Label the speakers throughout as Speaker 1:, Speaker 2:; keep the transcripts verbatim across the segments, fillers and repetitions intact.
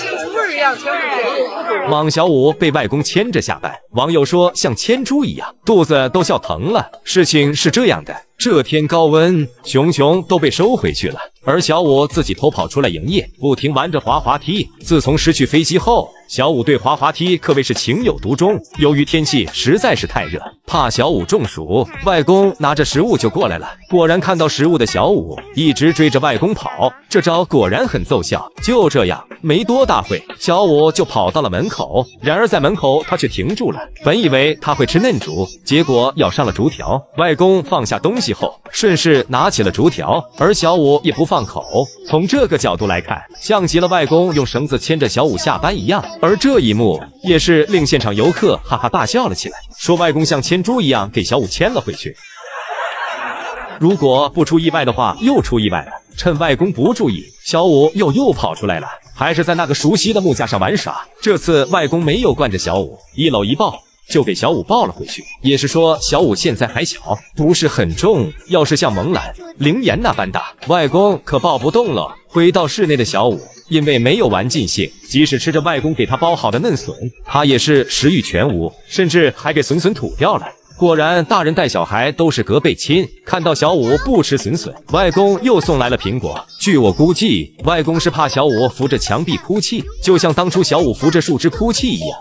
Speaker 1: 亲猪儿一样牵着。
Speaker 2: 莽小五被外公牵着下班，网友说像牵猪一样，肚子都笑疼了。事情是这样的，这天高温，熊熊都被收回去了，而小五自己偷跑出来营业，不停玩着滑滑梯。自从失去飞机后，小五对滑滑梯可谓是情有独钟。由于天气实在是太热，怕小五中暑，外公拿着食物就过来了。果然看到食物的小五一直追着外公跑，这招果然很奏效。就这样，没多大会，小五就跑到了门口。然而在门口他却停住了，本以为他会吃嫩竹，结果咬上了竹条。外公放下东西后，顺势拿起了竹条，而小五也不放口。从这个角度来看，像极了外公用绳子牵着小五下班一样。而这一幕也是令现场游客哈哈大笑了起来，说外公像牵猪一样给小五牵了回去。如果不出意外的话，又出意外了。趁外公不注意，小五又又跑出来了，还是在那个熟悉的木架上玩耍。这次外公没有惯着小五，一搂一抱就给小五抱了回去。也是说小五现在还小，不是很重，要是像萌兰、灵岩那般大，外公可抱不动了。回到室内的小五因为没有玩尽兴，即使吃着外公给他包好的嫩笋，他也是食欲全无，甚至还给笋笋吐掉了。果然大人带小孩都是隔辈亲，看到小五不吃笋笋，外公又送来了苹果。据我估计，外公是怕小五扶着墙壁哭泣，就像当初小五扶着树枝哭泣一样。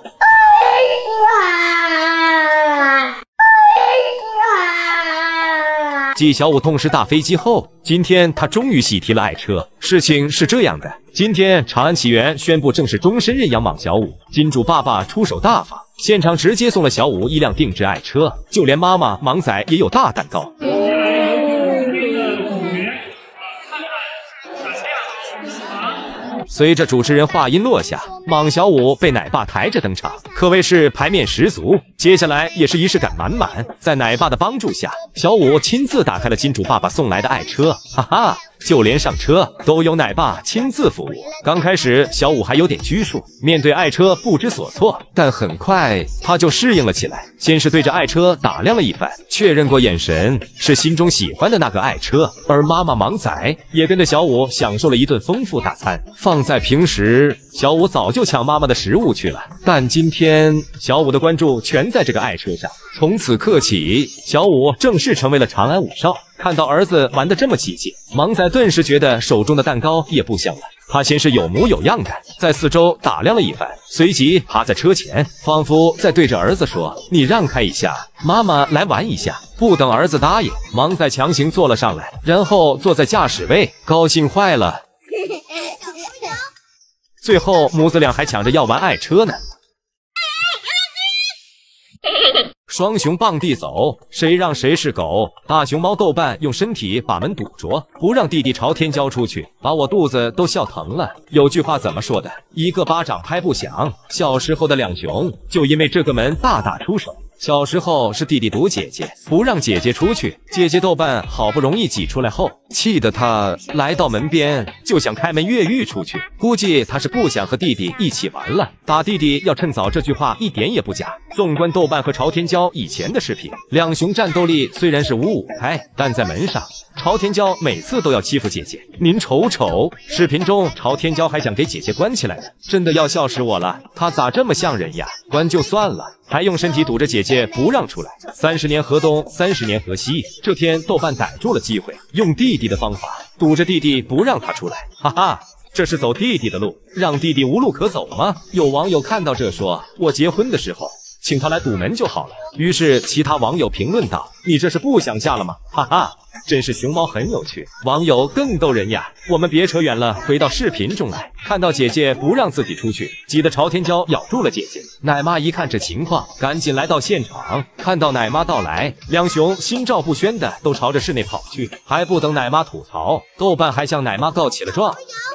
Speaker 2: 继小五痛失大飞机后，今天他终于喜提了爱车。事情是这样的，今天长安起源宣布正式终身认养莽小五，金主爸爸出手大方，现场直接送了小五一辆定制爱车，就连妈妈莽仔也有大蛋糕。随着主持人话音落下，莽小五被奶爸抬着登场，可谓是排面十足。接下来也是仪式感满满，在奶爸的帮助下，小五亲自打开了金主爸爸送来的爱车，哈哈，就连上车都由奶爸亲自服务。刚开始小五还有点拘束，面对爱车不知所措，但很快他就适应了起来。先是对着爱车打量了一番，确认过眼神是心中喜欢的那个爱车，而妈妈莽仔也跟着小五享受了一顿丰富大餐。放在平时，小五早就抢妈妈的食物去了，但今天小五的关注全在这个爱车上。从此刻起，小五正式成为了长安五少。看到儿子玩得这么起劲，莽仔顿时觉得手中的蛋糕也不香了。他先是有模有样的在四周打量了一番，随即趴在车前，仿佛在对着儿子说：“你让开一下，妈妈来玩一下。”不等儿子答应，莽仔强行坐了上来，然后坐在驾驶位，高兴坏了。最后母子俩还抢着要玩爱车呢。双熊傍地走，谁让谁是狗？大熊猫豆瓣用身体把门堵着，不让弟弟朝天交出去，把我肚子都笑疼了。有句话怎么说的？一个巴掌拍不响。小时候的两熊就因为这个门大打出手。小时候是弟弟堵姐姐，不让姐姐出去，姐姐豆瓣好不容易挤出来后，气得他来到门边就想开门越狱出去。估计他是不想和弟弟一起玩了。打弟弟要趁早这句话一点也不假。纵观豆瓣和朝天椒以前的视频，两熊战斗力虽然是五五开，但在门上朝天椒每次都要欺负姐姐。您瞅瞅，视频中朝天椒还想给姐姐关起来呢，真的要笑死我了。他咋这么像人呀？关就算了，还用身体堵着姐姐不让出来。三十年河东，三十年河西。这天豆瓣逮住了机会，用弟弟的方法堵着弟弟不让他出来。哈哈，这是走弟弟的路，让弟弟无路可走吗？有网友看到这说：“我结婚的时候请他来堵门就好了。”于是其他网友评论道：“你这是不想嫁了吗？”哈哈，真是熊猫很有趣，网友更逗人呀。我们别扯远了，回到视频中来。看到姐姐不让自己出去，急得朝天椒咬住了姐姐。奶妈一看这情况，赶紧来到现场。看到奶妈到来，两熊心照不宣的都朝着室内跑去。还不等奶妈吐槽，豆瓣还向奶妈告起了状。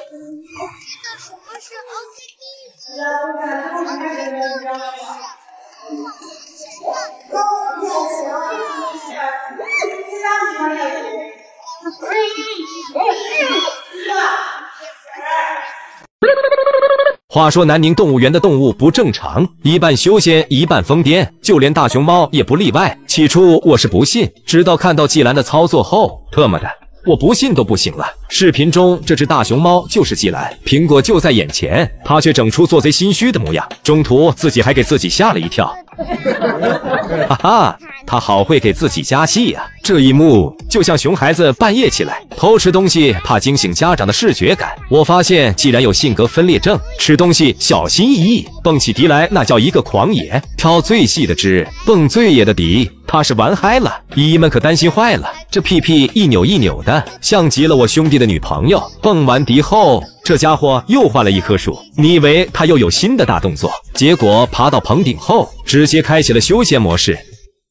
Speaker 2: 话说南宁动物园的动物不正常，一半修仙一半疯癫，就连大熊猫也不例外。起初我是不信，直到看到季兰的操作后，特么的， 我不信都不行了。视频中这只大熊猫就是季兰，苹果就在眼前，它却整出做贼心虚的模样，中途自己还给自己吓了一跳。哈哈，他好会给自己加戏呀、啊！这一幕就像熊孩子半夜起来偷吃东西，怕惊醒家长的视觉感。我发现既然有性格分裂症，吃东西小心翼翼，蹦起迪来那叫一个狂野，挑最细的枝，蹦最野的迪，他是玩嗨了。姨姨们可担心坏了，这屁屁一扭一扭的，像极了我兄弟的女朋友。蹦完迪后，这家伙又换了一棵树，你以为他又有新的大动作，结果爬到棚顶后，直接开启了休闲模式。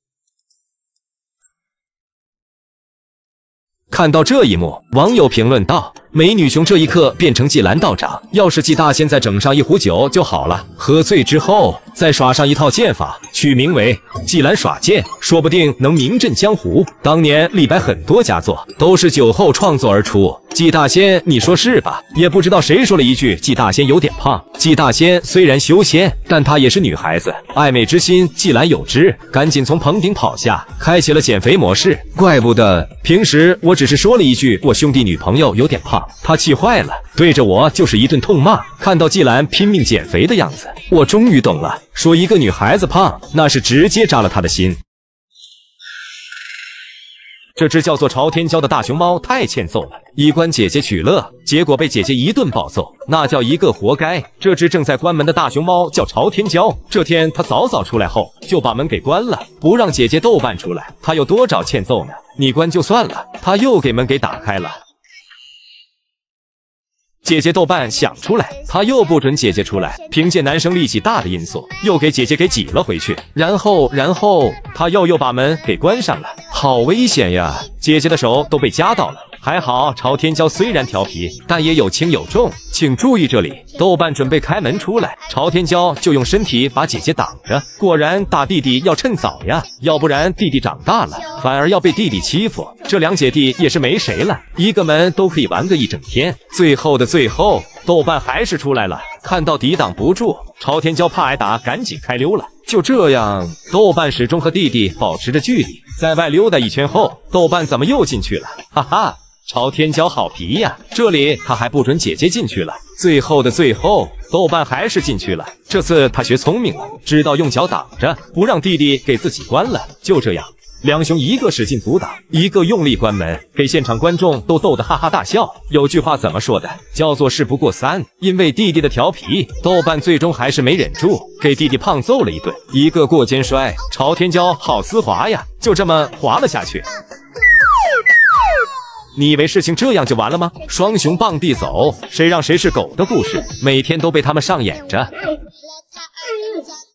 Speaker 2: 看到这一幕，网友评论道：“美女熊这一刻变成季兰道长，要是季大仙再整上一壶酒就好了。喝醉之后再耍上一套剑法，取名为季兰耍剑，说不定能名震江湖。当年李白很多佳作都是酒后创作而出。季大仙，你说是吧？也不知道谁说了一句季大仙有点胖。季大仙虽然修仙，但她也是女孩子，爱美之心季兰有之。赶紧从棚顶跑下，开启了减肥模式。怪不得平时我只是说了一句我兄弟女朋友有点胖，他气坏了，对着我就是一顿痛骂。看到季兰拼命减肥的样子，我终于懂了，说一个女孩子胖，那是直接扎了她的心。这只叫做朝天椒的大熊猫太欠揍了，以观姐姐取乐，结果被姐姐一顿暴揍，那叫一个活该。这只正在关门的大熊猫叫朝天椒，这天它早早出来后就把门给关了，不让姐姐豆瓣出来，它有多找欠揍呢？你关就算了，它又给门给打开了。姐姐豆瓣想出来，他又不准姐姐出来，凭借男生力气大的因素，又给姐姐给挤了回去。然后，然后他又又把门给关上了，好危险呀！姐姐的手都被夹到了。还好朝天椒虽然调皮，但也有轻有重，请注意这里。豆瓣准备开门出来，朝天椒就用身体把姐姐挡着。果然大弟弟要趁早呀，要不然弟弟长大了反而要被弟弟欺负。这两姐弟也是没谁了，一个门都可以玩个一整天。最后的最后，豆瓣还是出来了，看到抵挡不住，朝天椒怕挨打，赶紧开溜了。就这样，豆瓣始终和弟弟保持着距离。在外溜达一圈后，豆瓣怎么又进去了？哈哈，朝天椒好皮呀！这里他还不准姐姐进去了。最后的最后，豆瓣还是进去了。这次他学聪明了，知道用脚挡着，不让弟弟给自己关了。就这样，两熊一个使劲阻挡，一个用力关门，给现场观众都逗得哈哈大笑。有句话怎么说的？叫做事不过三。因为弟弟的调皮，豆瓣最终还是没忍住，给弟弟胖揍了一顿。一个过肩摔，朝天椒好丝滑呀，就这么滑了下去。你以为事情这样就完了吗？双熊傍地走，谁让谁是狗的故事，每天都被他们上演着。